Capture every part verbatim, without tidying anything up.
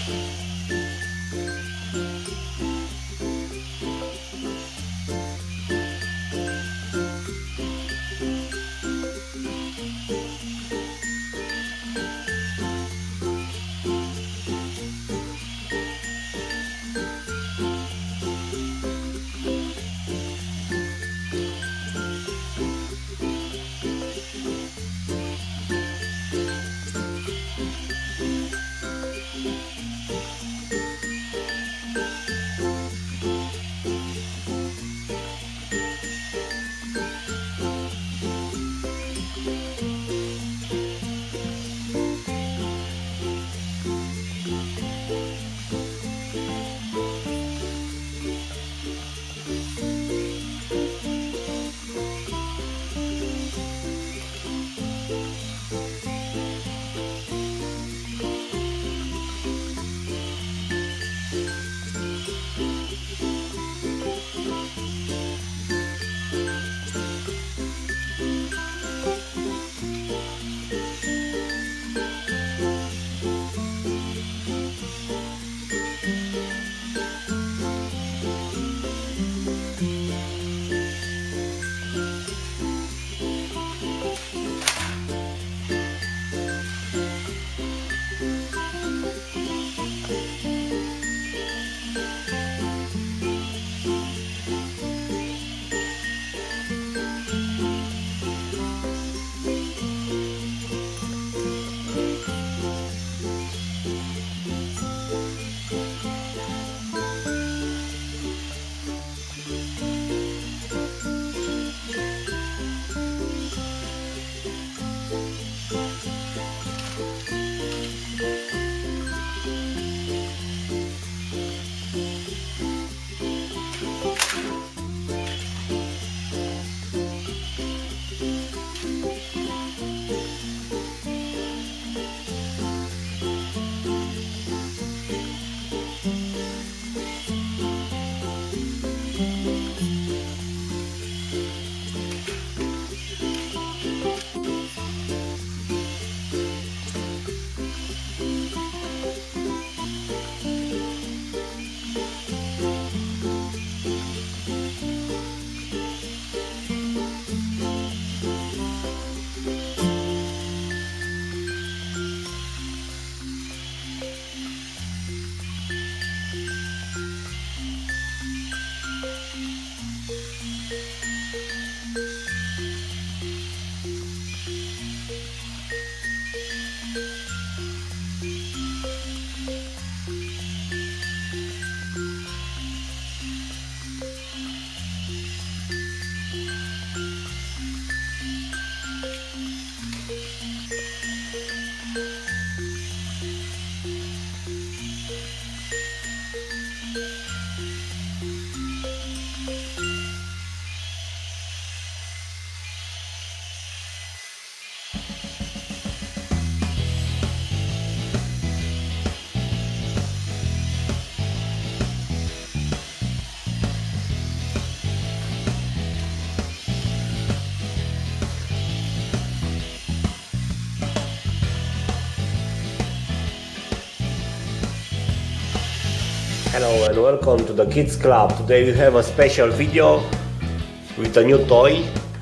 Hello and welcome to the Kids Club. Today we have a special video with a new toy,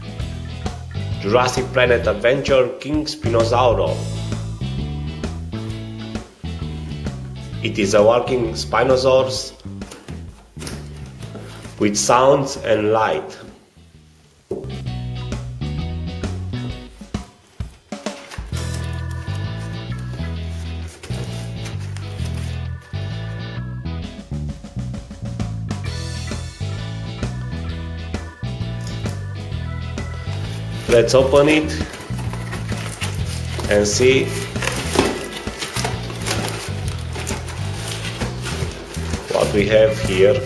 Jurassic Planet Adventure King Spinosaurus. It is a walking Spinosaurus with sounds and light. Let's open it and see what we have here.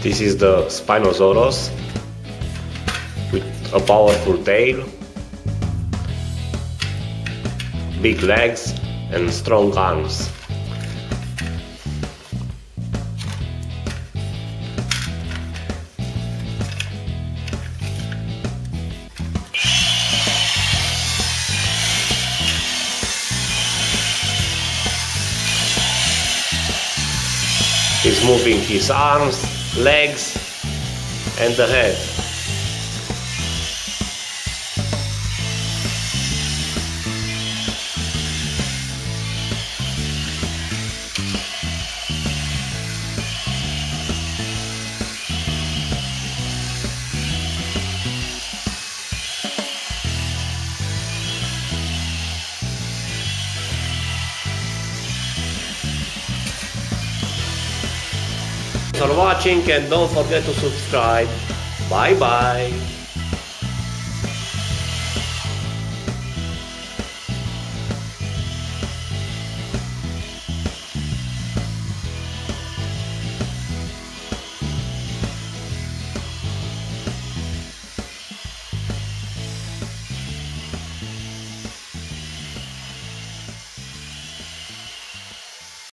This is the Spinosaurus with a powerful tail, big legs and strong arms. He's moving his arms, legs and the head. Thanks for watching and don't forget to subscribe. Bye bye.